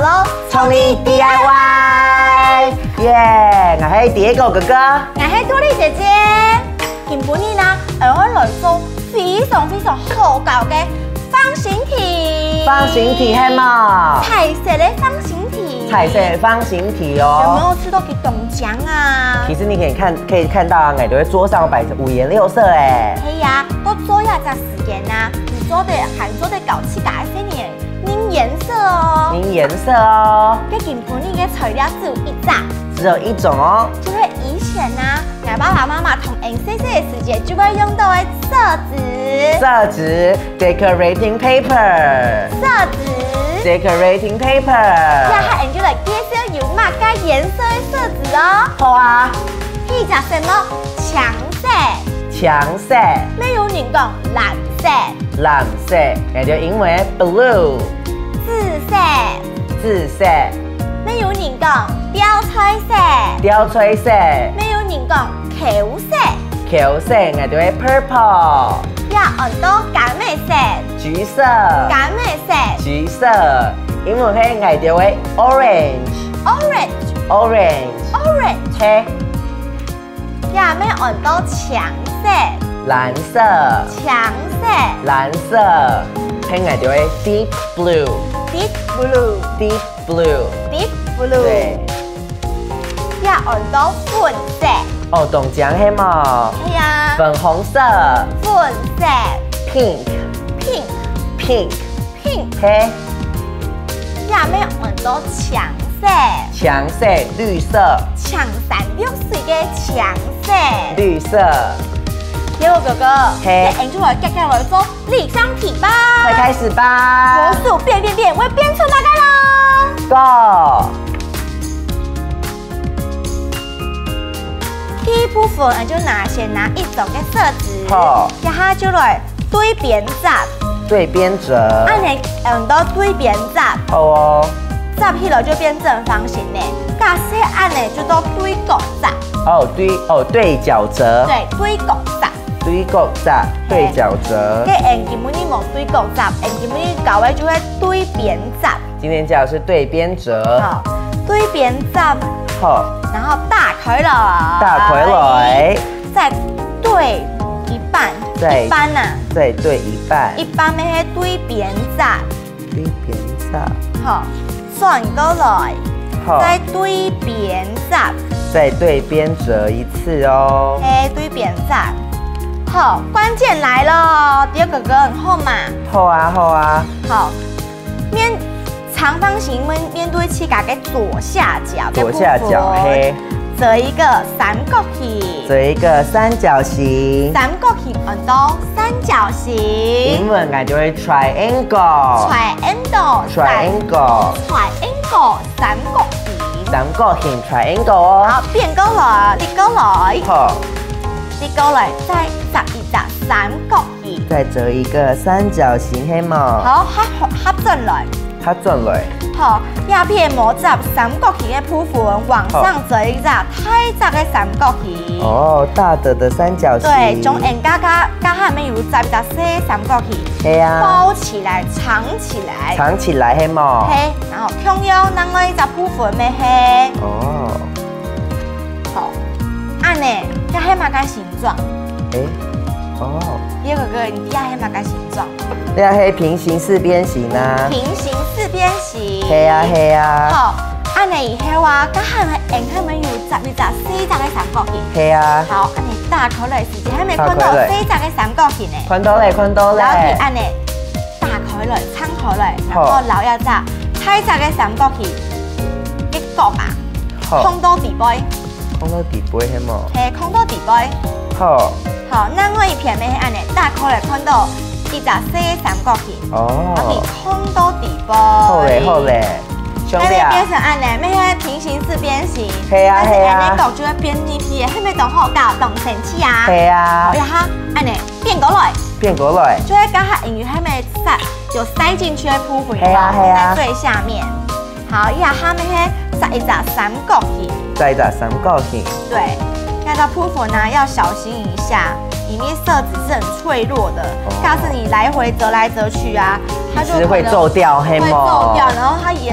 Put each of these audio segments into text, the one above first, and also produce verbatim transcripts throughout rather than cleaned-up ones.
喽， 聪明 D I Y， 耶！我係 Diego 哥哥， 我係托莉姐姐。今晡日呢，我來做非常非常好搞嘅方形題。 方形題係嘛？ 彩色嘅方形題。 彩色的方形題哦。 有沒有吃到給懂獎啊？ 其實你可以看，可以看到啊，我哋桌上擺着五顏六色誒。 係呀，到做一隻時間啊，你做的還做的搞起架些年。凝顏色哦， 凝顏色哦。 這今晡日嘅材料只有一隻， 只有一種哦。 就是以前啊，我爸爸媽媽同 N C C 嘅時節就會用到嘅色紙。 色紙 ，decorating paper。 色紙 ，decorating paper。 呀，係 N 就嚟介紹有乜嘅顏色嘅色紙哦。 好啊。 呢隻什麼？牆色。 牆色。 咩有人講藍色？ 藍色，也就英文 blue。 紫色。 紫色。 咩有人講標彩色？ 標彩色。 咩有人講球色？ 球色，也就 purple。 呀，很多橄欖色。 橘色。 橄欖色。 橘色，英文係也就 orange。 orange。 orange。 orange。 嘿。 呀，咩很多牆色？ 藍色。 牆色。 藍色，係也就 deep blue。 deep blue。 deep blue。 deep blue。 對。 呀，很多粉色。 哦，懂獎係嘛？ 係啊。 粉紅色。 粉色。 pink。 pink。 pink。 pink。 嘿。 呀，咩很多牆色？ 牆色，綠色。 牆三六四嘅牆色。 綠色。 Diego哥哥， 嘿， 你就來夾夾來做立方體吧。 快開始吧。 魔術變變變，我變出哪個咯 ？Go。 第一部分，我就拿先拿一種嘅色紙， 好， 然後就來對邊紮。 對邊折。 按你用到對邊紮。 好哦。 紮起來就變正方形咧，假設按呢就到對角紮。 哦，對哦，對角折。 對，對角紮。 對角紮，對角折。 跟 N 基本你冇對角紮 ，N 基本你搞嘅就會對邊紮。 今天教的是對邊折。 好，對邊紮。 好。 然後打開來。 打開來。 再對一半。 再一半啊。 再對一半。 一半咩係對邊紮。 對邊紮。 好，轉過來。 好。 再對邊紮。 再對邊折一次哦。 誒，對邊紮。好，關鍵來了，第二哥哥很厚嘛。 好啊，好啊。 好，面長方形面面對起家嘅左下角， 左下角嘿， 折一個三角形， 折一個三角形， 三角形很多三角形， 英文我就會 triangle，triangle，triangle，triangle， 三角形， 三角形 triangle 哦。 好，變過來，跌過來， 好， 跌過來，再折一折三角形， 再折一個三角形，係嘛？ 好，合合進來， 合進來。 好，鴉片膜集三角形嘅部分往上折一折太窄嘅三角形。 哦，大的的三角形。 對，從人家家家下面有集集小三角形。 係啊。 包起來，藏起來。 藏起來係嘛？ 係，然後同樣另外一隻部分咩係？ 哦。 好，按呢，這係乜嘅形狀？ 誒，哦。 第二個哥，你睇下係乜嘅形狀？ 呢個係平行四邊形啊。 平行四邊形。 係啊係啊。 好，按呢以後啊，家下咪人係咪有集一集四隻嘅三角形？ 係啊。 好，按呢打開來時，係咪看到四隻嘅三角形呢？ 看到咧，看到咧。 然後按呢打開來，撐開來，然後留一隻太窄嘅三角形嘅角啊，空到底杯。 空到底杯係嘛？ 係空到底杯。 好。好， 另外一片咩係按呢打開來看到一隻四三角形。 哦。 然後空到底杯。 好嘞，好嘞。兄弟啊。 變成按呢咩係平行四邊形。 係啊係啊。 但是按呢角就會變呢啲，係咪懂好搞懂神奇啊？ 係啊。 然後按呢變過來。 變過來。 就係家下因為係咪塞有塞進去嘅部分， 係啊係啊。 在最下面。好，然後下面係塞一隻三角形。 塞一隻三角形。 對。那個部分呢要小心一下，裡面色紙是很脆弱的，要是你來回折來折去啊，它就會皺掉，黑會皺掉，然後它顏色沒有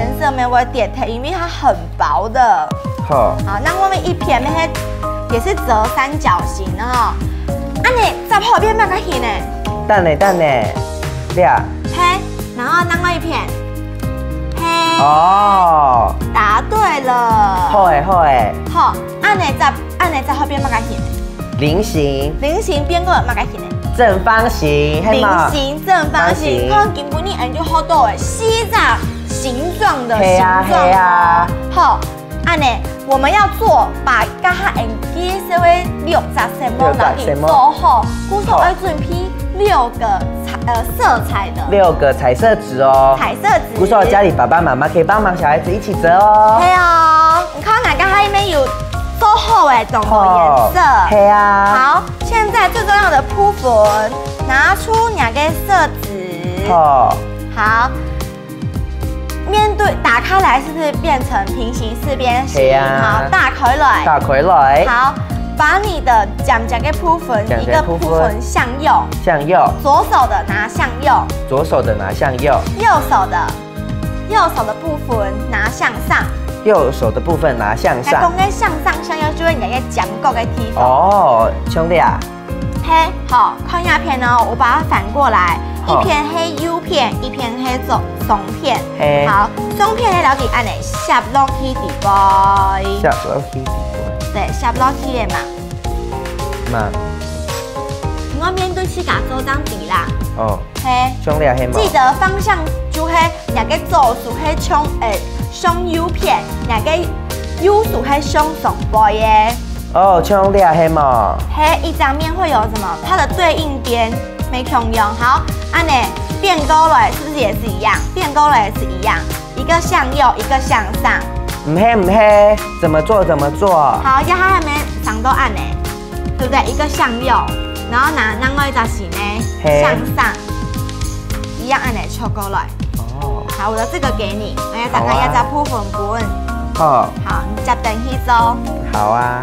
我点贴，因为它很薄的。 好， 好，那我们一片那些也是折三角形的哈。啊，你在后边那个形呢？ 等呢等呢，对啊。 嘿，然后另外一片。嘿。 哦。 答对了。 好诶好诶。 好，按你在按你在后边那个形。 菱形。 菱形边个那个形呢？正方形。 菱形正方形，看根本你按就好多诶，西藏形状的形状啊。好。按呢，我们要做把加下 N G 稍微六十什么拿给做好，鼓手要准批六个彩呃色彩的六个彩色纸哦， 彩色纸。 鼓手家里爸爸妈妈可以帮忙小孩子一起折哦。 对哦，你看哪个还里面有做好诶，懂的颜色。 对啊。 好，现在最重要的铺粉，拿出两个色纸。 好。 好。面对打开来是不是变成平行四边形？好，大开来， 大开来。 好，把你的讲讲个铺粉，一个铺粉向右， 向右， 左手的拿向右， 左手的拿向右， 右手的右手的部分拿向上， 右手的部分拿向上。 讲个向上向右就会两个讲角的地方。 哦，兄弟啊。 嘿，好，看鸦片哦，我把它反过来。一片黑 U 片，一片黑松松片。好，松片咧，了解按呢，下落去底部。 下落去底部。 对，下落去的嘛。 嘛。 我面对去甲做张纸啦。 哦。 嘿。 兄弟啊，黑嘛。 记得方向就嘿，两个做数嘿冲诶，松 U 片，两个 U 数嘿松松波耶。 哦，兄弟啊，黑嘛。 嘿，一张面会有什么？它的对应边。没空用，好，按呢变勾了，是不是也是一样？变勾了也是一样，一个向右，一个向上。 唔黑唔黑，怎么做怎么做？ 好，要它还没上到按呢，对不对？一个向右，然后拿另外一张是呢向上，一样按呢抽勾来。哦。好，我的这个给你，我要打开要加铺粉粉。 好。 好，你加等去做。 好啊。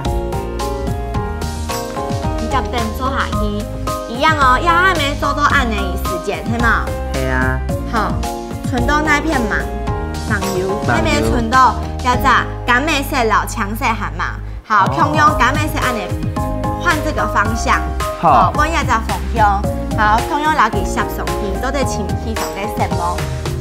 你加等做下去。一样哦，要还没做到按的时间，对吗？ 对啊。 好，存到那片芒芒油，那边存到要咋橄美色老强色喊嘛。好，用用橄美色按的换这个方向。好，我要咋方向。好，用用老给摄上去，都得前期上嘅什么？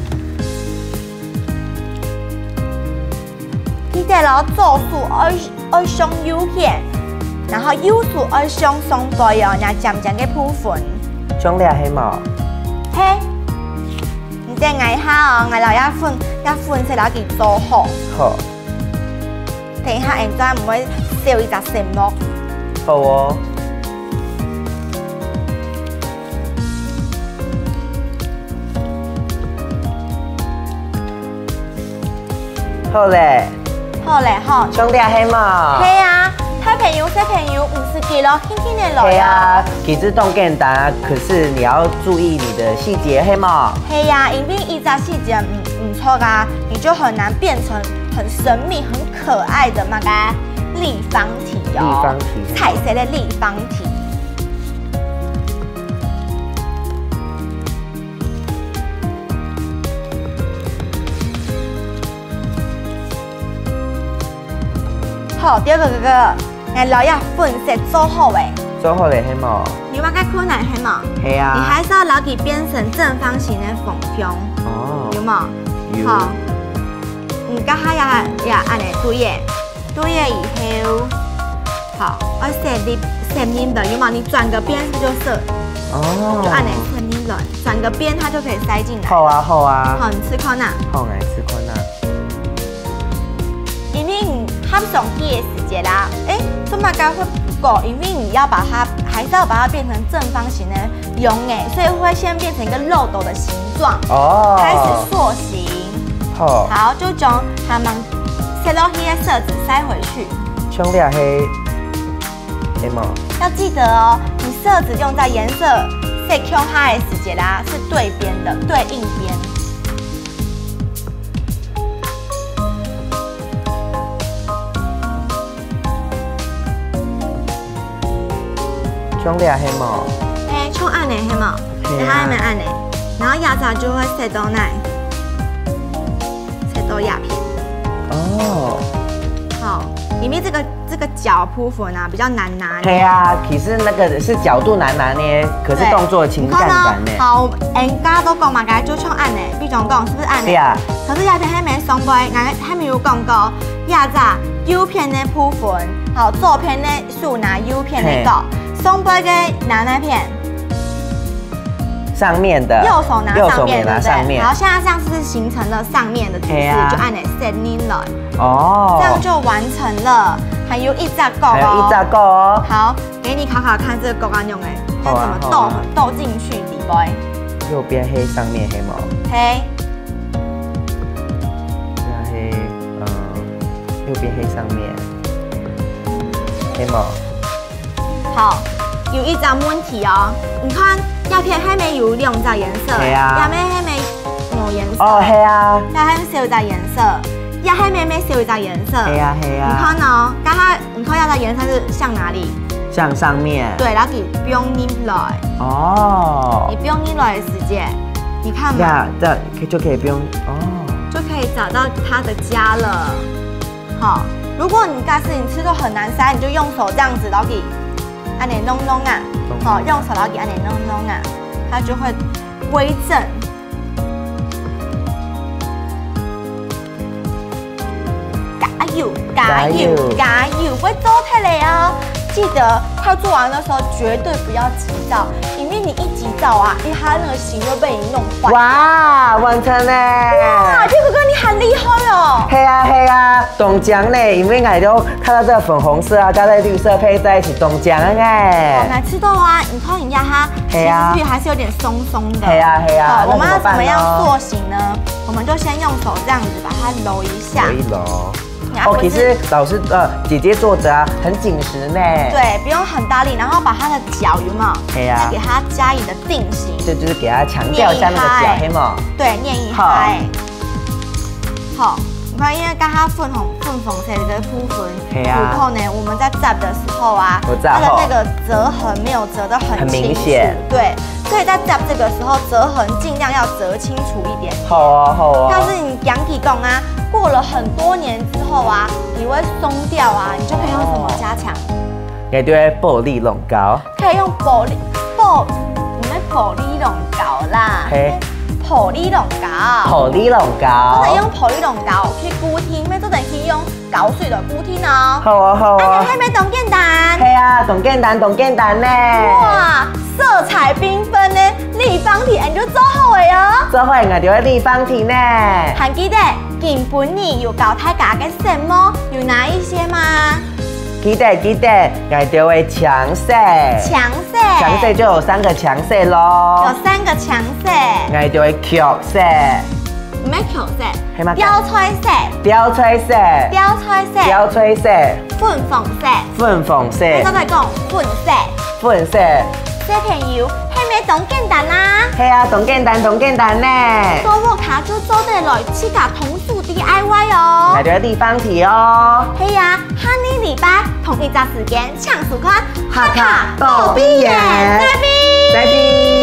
记得咯，做数二二双 U 片。然后右手二胸松背哦，那渐渐嘅铺粉。 兄弟啊，黑毛。 嘿，你再挨下哦，挨落一粉，一粉先攞件做好。 好。 等一下，人家唔會少一隻什麼。 好哦。好嘞。 好嘞，好。 兄弟啊，黑毛。 嘿啊。小朋友，小朋友，五十几咯，轻轻的来。 对啊，其实动简单，可是你要注意你的细节，黑吗？ 嘿呀，因为一扎细节唔唔错噶，你就很难变成很神秘、很可爱的那个立方体哦。 立方体， 彩色的立方体。好，第二个哥哥。哎，老要粉色做好诶， 做好嘞，黑毛。 你挖个困难黑毛？ 系啊。 你还是要老给编成正方形的缝胸。哦。有冇？ 有。 好。你家下要要按嚟对耶，对耶以后，好，我设立设定的，有冇？你转个边是不是就设？哦。就按嚟设定的，转个边它就可以塞进来。 好啊，好啊。 好，你吃宽呐。 好，来吃宽呐。 因为你它上去的时间啦，哎。这么高会不够，因为你要把它，还是要把它变成正方形的用诶，所以会先变成一个漏斗的形状，哦，开始塑形。好，好，就将它们塞落去的色纸塞回去。 兄弟啊，黑黑毛。 要记得哦，你色纸用在颜色色圈它的时间啦，是对边的，对应边。 兄弟啊，黑毛。 嘿，冲按呢，黑毛，然后按呢按呢，然后压榨就会塞到那，塞到鸦片。 里面这个这个角铺粉啊比较难拿捏。 对啊，其实那个是角度难拿捏，可是动作情感感呢。 好，人家都讲嘛，该就像按呢，比如讲是不是按呢？ 对啊。 可是亚片还没松杯，俺还没有讲过，亚咋 U 片的铺粉，好左片的数拿 U 片的搞，松杯的拿哪片？ 上面的。 右手拿上面，对不对？ 然后现在这样是不是形成了上面的图示？就按呢 set in 了。 哦。这样就完成了。还有一只狗哦。 还有一只狗哦。 好，给你考考看这个狗干用哎，要怎么斗斗进去底杯？ 右边黑，上面黑毛。 黑。 那黑，嗯，右边黑上面黑毛。好， 有一张问题哦，你看。鸦片还没有两只颜色， 对啊， 鸦片还没有颜色， 哦，黑啊， 鸦还没少一只颜色，鸦还没没少一只颜色， 黑啊黑啊， 你看哦，刚刚你看鸦的颜色是向哪里？ 向上面， 对，然后给不用你来， 哦， 你不用你来的时间，你看嘛， 呀，这可就可以不用哦， 就可以找到它的家了。好，如果你但是你吃都很难塞，你就用手这样子，然后给按点弄弄啊。好，用手来给按点弄弄啊，它就会微正。加油，加油，加油！会做出来哦。记得快做完的时候绝对不要急躁，因为你一急躁啊，因为它那个形就被你弄坏。 哇，完成嘞！ 哇，这哥哥你很厉害哦。 嘿啊嘿啊，冻浆嘞，因为我都看到这个粉红色啊，加在绿色配在一起，冻浆哎。 我来吃豆啊，你看人家它其实还是有点松松的。 嘿啊嘿啊， 我们要怎么样塑形呢？我们就先用手这样子把它揉一下。 揉一揉。哦，其实老师呃姐姐做着啊，很紧实呢。 对，不用很大力，然后把它的脚有没有？ 对呀。 再给它加以的定型。 这就是给它强调一下那个脚，黑吗？ 对，念一嗨。好，你看，因为刚刚粉红粉红色的铺粉，然后呢，我们在炸的时候啊，它的那个折痕没有折得很明显。对，所以在炸这个时候，折痕尽量要折清楚一点。 好啊，好啊。 但是你羊体供啊。过了很多年之后啊，你会松掉啊，你就可以用什么加强？ 也对，保利龙膏。 可以用保利保，唔係保利龍膏啦，保利龍膏。 保利龍膏。 我哋用保利龍膏去固天，咩都得可以用膠水來固天哦。 好啊，好啊。 係咪凍簡單？ 係啊，凍簡單，凍簡單呢。 哇，色彩繽紛呢，立方體你就做好嘅哦。 做好我就會立方體呢。 還記得。今本年有教大家嘅什麼？有哪一些嗎？ 記得記得，我就會強色。 強色。 強色就有三個強色咯。 有三個強色。 我就會強色。 唔係強色。 係嘛？ 標彩色。 標彩色。 標彩色。 標彩色。 粉紅色。 粉紅色。 我再講粉色。 粉色。 小朋友，係咪凍簡單啊？ 係啊，凍簡單，凍簡單呢。 做我卡就做得來，自家同數 D I Y 哦。 我哋立方體哦。 係啊，下年禮拜同一隻時間搶數款， 哈卡豆畢業， 再見， 再見。